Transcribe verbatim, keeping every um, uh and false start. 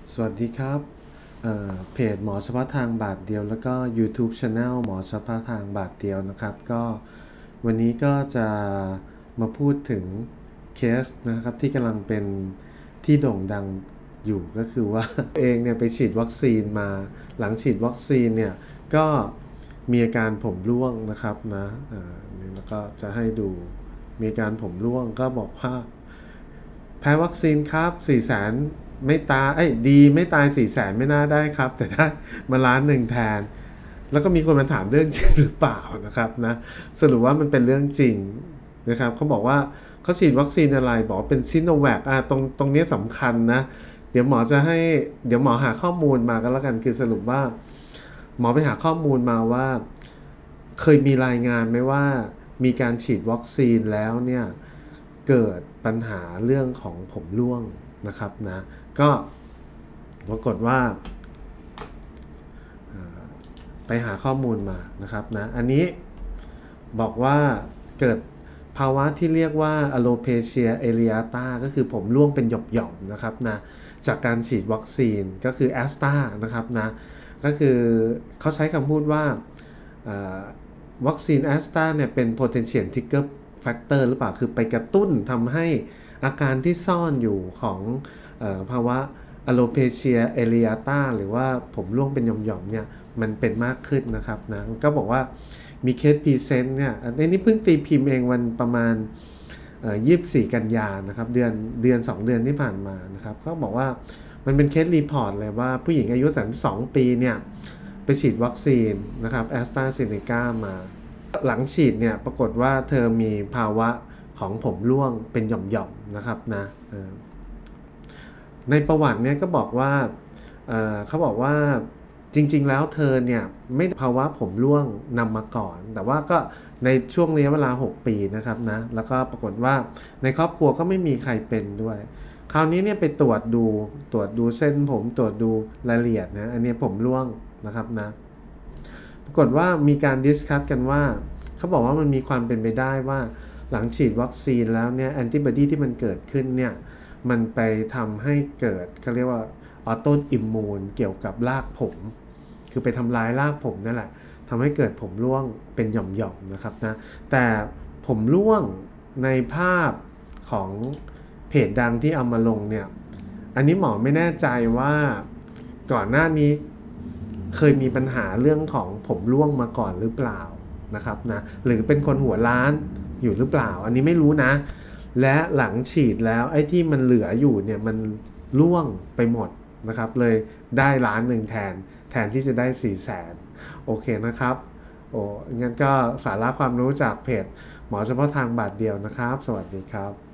สวัสดีครับเอ่อเพจหมอเฉพาะทางบาทเดียวแล้วก็ YouTube Channel หมอเฉพาะทางบาทเดียวนะครับก็วันนี้ก็จะมาพูดถึงเคสนะครับที่กำลังเป็นที่โด่งดังอยู่ก็คือว่า เองเนี่ยไปฉีดวัคซีนมาหลังฉีดวัคซีนเนี่ยก็มีอาการผมร่วงนะครับนะเอ่อนี่แล้วก็จะให้ดูมีอาการผมร่วงก็บอกว่า แพ้วัคซีนครับสี่แสนไม่ตายเอ้ยดีไม่ตายสี่แสนไม่น่าได้ครับแต่ได้มาล้านหนึ่งแทนแล้วก็มีคนมาถามเรื่องจริงหรือเปล่านะครับนะสรุปว่ามันเป็นเรื่องจริงนะครับเขาบอกว่าเขาฉีดวัคซีนอะไรบอกเป็นซิโนแวคอ่ะตรงตรงนี้สำคัญนะเดี๋ยวหมอจะให้เดี๋ยวหมอหาข้อมูลมาก็แล้วกันคือสรุปว่าหมอไปหาข้อมูลมาว่าเคยมีรายงานไหมว่ามีการฉีดวัคซีนแล้วเนี่ยเกิดปัญหาเรื่องของผมร่วงนะครับนะก็ปรากฏว่าไปหาข้อมูลมานะครับนะอันนี้บอกว่าเกิดภาวะที่เรียกว่า alopecia areata ก็คือผมร่วงเป็นหย่อมๆนะครับนะจากการฉีดวัคซีนก็คือแอสตรานะครับนะก็คือเขาใช้คำพูดว่าวัคซีนแอสตราเนี่ยเป็น potential trigger factor หรือเปล่าคือไปกระตุ้นทำให้อาการที่ซ่อนอยู่ของเอ่อภาวะ alopecia areata หรือว่าผมร่วงเป็นหย่อมๆเนี่ยมันเป็นมากขึ้นนะครับนะก็บอกว่ามีเคสพรีเซนต์เนี่ยในนี้เพิ่งตีพิมพ์เองวันประมาณยี่สิบสี่กันยานะครับเดือนเดือนสองเดือนที่ผ่านมานะครับก็บอกว่ามันเป็นเคสรีพอร์ตเลยว่าผู้หญิงอายุสามสิบสองปีเนี่ยไปฉีดวัคซีนนะครับแอสตราเซเนกามาหลังฉีดเนี่ยปรากฏว่าเธอมีภาวะของผมร่วงเป็นหย่อมๆนะครับนะในประวัติเนี่ยก็บอกว่า เอ่อเขาบอกว่าจริงๆแล้วเธอเนี่ยไม่ภาวะผมร่วงนำมาก่อนแต่ว่าก็ในช่วงระยะเวลาหกปีนะครับนะแล้วก็ปรากฏว่าในครอบครัวก็ไม่มีใครเป็นด้วยคราวนี้เนี่ยไปตรวจดูตรวจดูเส้นผมตรวจดูรายละเอียดนะอันนี้ผมร่วงนะครับนะปรากฏว่ามีการดิสคัสกันว่าเขาบอกว่ามันมีความเป็นไปได้ว่าหลังฉีดวัคซีนแล้วเนี่ยแอนติบอดีที่มันเกิดขึ้นเนี่ยมันไปทำให้เกิดเขาเรียกว่าออโตอิมมูนเกี่ยวกับรากผมคือไปทำลายรากผมนั่นแหละทำให้เกิดผมร่วงเป็นหย่อมๆนะครับนะแต่ผมร่วงในภาพของเพจดังที่เอามาลงเนี่ยอันนี้หมอไม่แน่ใจว่าก่อนหน้านี้เคยมีปัญหาเรื่องของผมร่วงมาก่อนหรือเปล่านะครับนะหรือเป็นคนหัวล้านอยู่หรือเปล่าอันนี้ไม่รู้นะและหลังฉีดแล้วไอ้ที่มันเหลืออยู่เนี่ยมันร่วงไปหมดนะครับเลยได้ล้านหนึ่งแทนแทนที่จะได้สี่แสนโอเคนะครับโอ้งั้นก็สาระความรู้จากเพจหมอเฉพาะทางบาทเดียวนะครับสวัสดีครับ